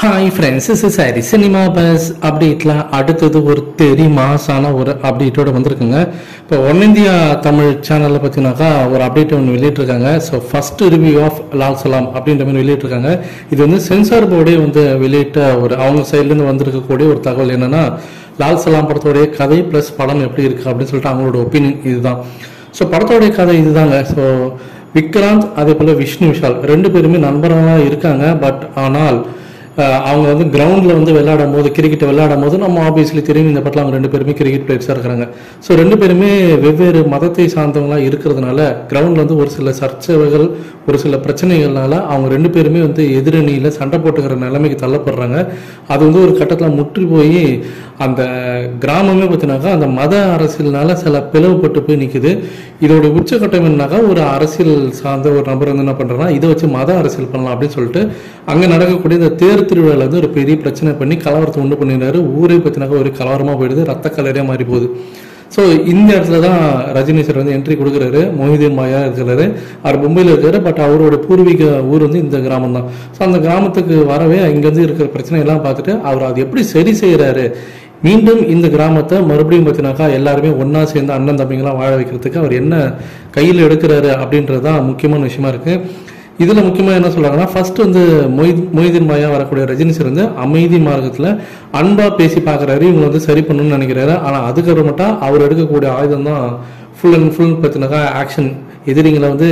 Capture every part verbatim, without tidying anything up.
Hi friends, is சாரி cinema buzz அப்டேட்ல அடுத்தது ஒரு தெரி மாசான ஒரு அப்டேட்டோட வந்திருக்குங்க. இப்போ ஒன் இந்தியா தமிழ் சேனலில் பார்த்தீங்கன்னாக்கா ஒரு அப்டேட் ஒன்று வெளியிட்டிருக்காங்க. So first review of Lal Salaam அப்படின்ற மாதிரி வெளியிட்டிருக்காங்க. இது வந்து சென்சார் போர்டே வந்து வெளியிட்ட ஒரு அவங்க சைட்லேருந்து வந்திருக்கக்கூடிய ஒரு தகவல் என்னன்னா, லால் சலாம் படத்தோடைய கதை ப்ளஸ் படம் எப்படி இருக்கு அப்படின்னு சொல்லிட்டு அவங்களோட ஒப்பீனியன் இதுதான். ஸோ படத்தோடைய கதை இதுதாங்க. ஸோ விக்ராந்த் அதே போல் விஷ்ணு விஷால் ரெண்டு பேருமே நண்பர்களாக இருக்காங்க. பட் ஆனால் அவங்க வந்து கிரவுண்டில் வந்து விளையாடும் போது கிரிக்கெட் விளையாடும் போது நம்ம ஆப்வியஸ்லி தெரியும் இந்த படத்தில் அவங்க ரெண்டு பேருமே கிரிக்கெட் பிளேயர்ஸாக இருக்கிறாங்க. ஸோ ரெண்டு பேருமே வெவ்வேறு மதத்தை சார்ந்தவங்களாக இருக்கிறதுனால கிரவுண்டில் வந்து ஒரு சில சர்ச்சைகள் ஒரு சில பிரச்சனைகள்னால அவங்க ரெண்டு பேருமே வந்து எதிரணியில் சண்டை போட்டுக்கிற நிலைமைக்கு தள்ளப்படுறாங்க. அது வந்து ஒரு கட்டத்தில் முற்றி போய் அந்த கிராமமே பார்த்தீங்கன்னாக்கா அந்த மத அரசியல்னால சில பிளவுபட்டு போய் நிற்குது. இதோட உச்சக்கட்டம் என்னன்னாக்கா ஒரு அரசியல் சார்ந்த ஒரு நபர் வந்து என்ன பண்ணுறேன்னா இதை வச்சு மத அரசியல் பண்ணலாம் அப்படின்னு சொல்லிட்டு அங்கே நடக்கக்கூடிய இந்த தேர் திருவிழாவில் வந்து ஒரு பெரிய பிரச்சனை பண்ணி கலவரத்தை உண்டு பண்ணிடுறாரு. ஊரே பார்த்தீங்கன்னாக்கா ஒரு கலவரமாக போயிடுது, ரத்த கலரியாக மாறி போகுது. ஸோ இந்த இடத்துல தான் ரஜினி சார் வந்து என்ட்ரி கொடுக்குறாரு. மொஹிதீன் மாயா இருக்கிறாரு, அவர் மும்பையில் இருக்காரு. பட் அவரோட பூர்வீக ஊர் வந்து இந்த கிராமம் தான். ஸோ அந்த கிராமத்துக்கு வரவே இங்கேருந்து இருக்கிற பிரச்சனை எல்லாம் பார்த்துட்டு அவர் அது எப்படி சரி செய்கிறாரு, மீண்டும் இந்த கிராமத்தை மறுபடியும் பார்த்தினாக்கா எல்லாருமே ஒன்றா சேர்ந்து அண்ணன் தம்பிங்களாம் வாழ வைக்கிறதுக்கு அவர் என்ன கையில் எடுக்கிறாரு அப்படின்றது தான் முக்கியமான விஷயமா இருக்குது. இதில் முக்கியமாக என்ன சொல்கிறாங்கன்னா, ஃபர்ஸ்ட் வந்து மொய் மொய்தீன் மாயா வரக்கூடிய ரஜினி சார் வந்து அமைதி மார்க்கத்தில் அன்பாக பேசி பார்க்குறாரு, இவங்க வந்து சரி பண்ணணும்னு நினைக்கிறாரு. ஆனால் அதுக்கப்புறம் மட்டும் அவர் எடுக்கக்கூடிய ஆயுதம் தான் ஃபுல் அண்ட் ஃபுல் பார்த்தினாக்கா ஆக்ஷன். எதிரிங்களை வந்து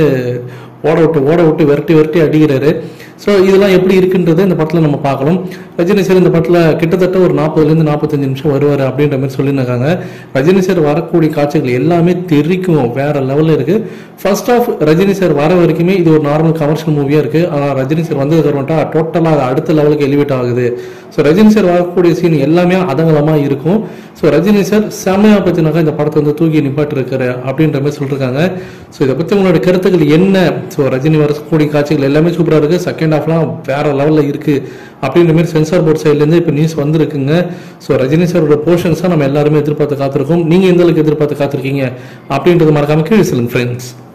ஓட விட்டு ஓட விட்டு விரட்டி விரட்டி அடிக்கிறாரு. ஸோ இதெல்லாம் எப்படி இருக்குன்றது இந்த படத்தில் நம்ம பார்க்கணும். ரஜினி சார் இந்த படத்தில் கிட்டத்தட்ட ஒரு நாற்பதுலேருந்து நாற்பத்தஞ்சு நிமிஷம் வருவார் அப்படின்ற மாதிரி சொல்லியிருக்காங்க. ரஜினி சார் வரக்கூடிய காட்சிகள் எல்லாமே தெரிக்கும், வேற லெவலில் இருக்குது. ஃபர்ஸ்ட் ஆஃப் ரஜினி சார் வர வரைக்குமே இது ஒரு நார்மல் கமர்ஷியல் மூவியாக இருக்குது. ஆனால் ரஜினி சார் வந்ததுக்கு அப்புறமேட்டா டோட்டலாக அது அடுத்த லெவலுக்கு எலிவேட் ஆகுது. ஸோ ரஜினி சார் வரக்கூடிய சீன் எல்லாமே அதங்கலமாக இருக்கும். ஸோ ரஜினி சார் செம்மையாக பற்றினாக்கா இந்த படத்தை வந்து தூக்கி நிப்பாட்டிருக்காரு அப்படின்ற மாதிரி சொல்லியிருக்காங்க. ஸோ இதை பற்றி உங்களோட கருத்துக்கள் என்ன? ஸோ ரஜினி வரக்கூடிய காட்சிகள் எல்லாமே சூப்பராக இருக்குது, செகண்ட் ஹாஃப்லாம் வேற லெவலில் இருக்குது அப்படின்ற மாதிரி சென்சார் போர்ட் சைட்லேருந்து இப்போ நியூஸ் வந்துருக்குங்க. ஸோ ரஜினி சாரோட போர்ஷன்ஸாக நம்ம எல்லாருமே எதிர்பார்த்து காத்திருக்கோம். நீங்கள் எந்த அளவுக்கு எதிர்பார்த்து காத்திருக்கீங்க அப்படின்றது மறக்காம கீழே சொல்லுங்க ஃப்ரெண்ட்ஸ்.